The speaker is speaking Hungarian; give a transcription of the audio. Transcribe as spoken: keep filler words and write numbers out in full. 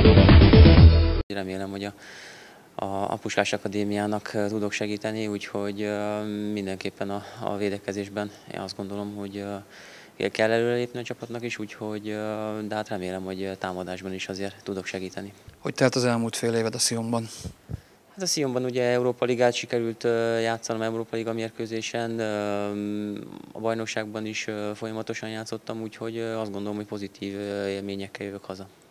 Remélem, hogy a, a, a Puskás Akadémiának tudok segíteni, úgyhogy mindenképpen a, a védekezésben én azt gondolom, hogy kell előrelépni a csapatnak is, úgyhogy, de hát remélem, hogy támadásban is azért tudok segíteni. Hogy telt az elmúlt fél éved a Sionban? Hát a Sionban ugye Európa Ligát sikerült játszanom, Európa Liga mérkőzésen, a bajnokságban is folyamatosan játszottam, úgyhogy azt gondolom, hogy pozitív élményekkel jövök haza.